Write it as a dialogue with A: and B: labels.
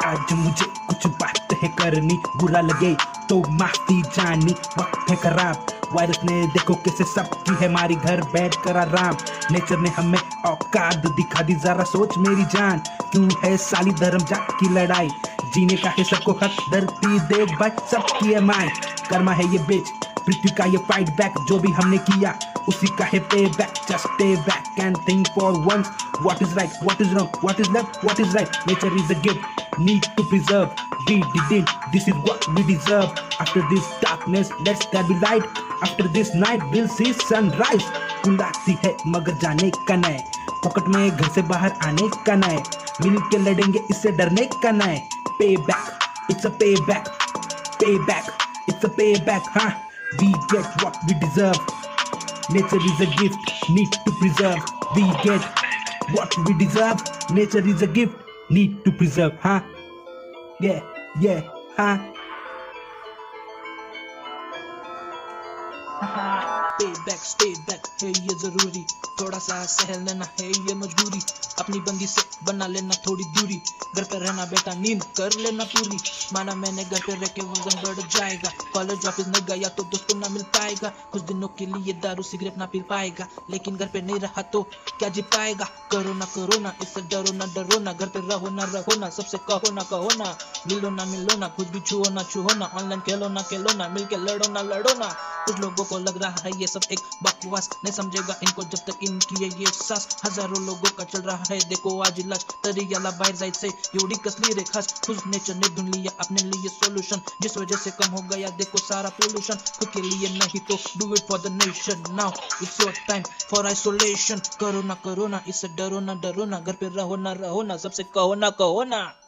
A: आज मुझे कुछ बात है करनी, बुरा लगे तो माफी जानी। वक्त है खराब, वायरस ने देखो कैसे सबकी है मारी, घर बैठ कर आराम। नेचर ने हमें औकात दिखा दी, जरा सोच मेरी जान, क्यों है साली धर्म जात की लड़ाई। जीने का है सबको हक, धरती देख भाई सबकी है माई। कर्मा है ये बिच, पृथ्वी का ये फाइट बैक, जो भी हमने किया उसी का है pay back. Just stay back and think for once, what is right, what is wrong, what is left, what is right. Nature is a gift, need to preserve. We didn't, this is what we deserve. After this darkness, let's there be light. After this night, we'll see sunrise. बुलाती है मगर जाने का नए, pocket में घर से बाहर आने का नए, मिल के लड़ेंगे इससे डरने का नए। Pay back, it's a payback, payback, it's a payback, huh? We get what we deserve. Nature is a gift, need to preserve. We get what we deserve. Nature is a gift, need to preserve, huh? Yeah, huh? Stay back है ये जरूरी, थोड़ा सा सहल लेना है ये मजबूरी। अपनी बंदी से बना लेना थोड़ी दूरी, घर पे रहना बेटा नींद कर लेना पूरी। माना मैंने घर पे रह के वजन बढ़ जाएगा, कॉलेज ऑफिस नहीं गया तो दोस्तों ना मिल पाएगा, कुछ दिनों के लिए दारू सिगरेट ना पी पाएगा, लेकिन घर पे नहीं रहा तो क्या जी पाएगा। कोरोना इससे डरो ना, घर पे रहो ना, सबसे कहो ना, मिलो ना, खुद भी छुओ ना, ऑनलाइन खेलो ना, मिलके लड़ो ना। कुछ लोगों को लग रहा है ये सब एक बकवास, नहीं समझेगा इनको जब तक इनकी है ये सांस। हजारों लोगों का चल रहा है देखो आज इलाज, तरियाला बाहर जायचे एवढी कसली रे खास। खुद नेचर ने ढूंढ लिया अपने लिए सॉल्यूशन, जिस वजह से कम हो गया देखो सारा पोल्यूशन। खुद के लिए नहीं तो do it for the nation, now it's your time for isolation. Corona इससे डरो ना, घर पे रहो ना, सबसे कहो ना।